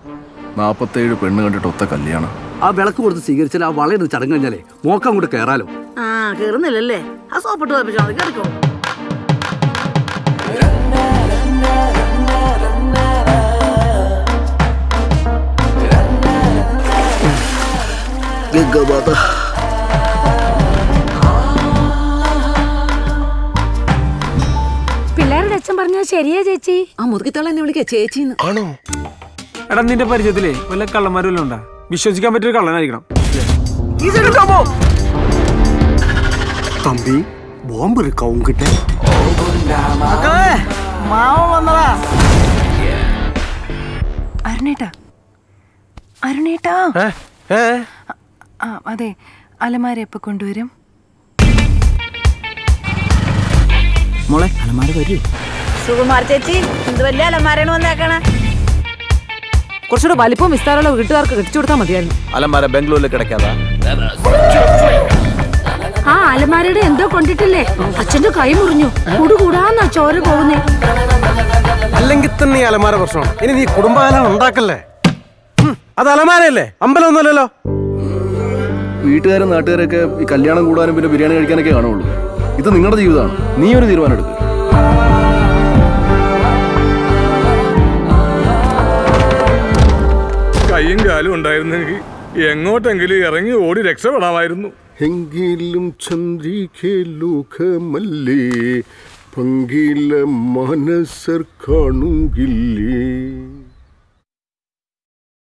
47 പെണ്ണ് കണ്ടിട്ട് ഒത്ത കല്യാണം. ആ വിളക്ക് കൊടുത്ത് സ്വീകരിച്ചാൽ ആ വളയുടെ ചടങ്ങ് കഴിഞ്ഞാലേ മോക്കം അങ്ങോട്ട് കയറാലോ. ആ കേറുന്നില്ലല്ലേ? ആ സോപ്പിട്ട് പോയപ്പോ കേറിക്കോ. പിള്ളേരുടെ അച്ഛൻ പറഞ്ഞത് ശരിയാ ചേച്ചി. ആ മുറുകിത്തോളം എന്നെ വിളിക്കാ ചേച്ചിന്ന്. ആണോ? എടാ നിന്റെ പരിചയത്തിലേ വല്ല കള്ളന്മാരും വല്ലതും ഉണ്ടാ? വിശ്വസിക്കാൻ പറ്റിയൊരു കള്ളനായിരിക്കണം. തമ്പി ബോംബ് എടുക്കാവും കിട്ടേ. അരുണേട്ടാ അരുണേട്ടാ. അതെ, അലമാര എപ്പോ കൊണ്ടുവരും? മോളെ അലമാര വരൂ. സുകുമാർ ചേച്ചി എന്ത് വലിയ അലമാരയാണ് വന്നേക്കണ. കുറച്ചുകൂടെ വലിപ്പവും വിസ്താരമുള്ള വീട്ടുകാർക്ക് കെട്ടിച്ചു കൊടുത്താൽ മതിയായിരുന്നു. അലമാര ബാംഗ്ലൂരിൽ കിടക്കാതാ? ആ അലമാരയുടെ എന്തോ കൊണ്ടിട്ടില്ലേ? അച്ഛന്റെ കൈ മുറിഞ്ഞു. കൂടുകൂടാന്നാ ചോര പോകുന്നേ. അല്ലെങ്കിൽ തന്നെ ഈ അലമാര പ്രശ്നമാണ്. ഇനി നീ കുടുംബാലം ഉണ്ടാക്കല്ലേ? അത് അലമാരയല്ലേ, അമ്പലമൊന്നുമല്ലല്ലോ. വീട്ടുകാരും നാട്ടുകാരൊക്കെ ഈ കല്യാണം കൂടാനും പിന്നെ ബിരിയാണി കഴിക്കാനൊക്കെ കാണുള്ളൂ. ഇത് നിങ്ങളുടെ ജീവിതമാണ്. നീ ഒരു തീരുമാനം എടുക്കുക. കയ്യും കാലും ഉണ്ടായിരുന്നെങ്കിൽ എങ്ങോട്ടെങ്കിലും ഇറങ്ങി ഓടി രക്ഷപ്പെടാമായിരുന്നു. എങ്കിലും ചന്ദ്രികെ ലോകമല്ലേ, പങ്കില മനസ്സർ കാണുകില്ലേ.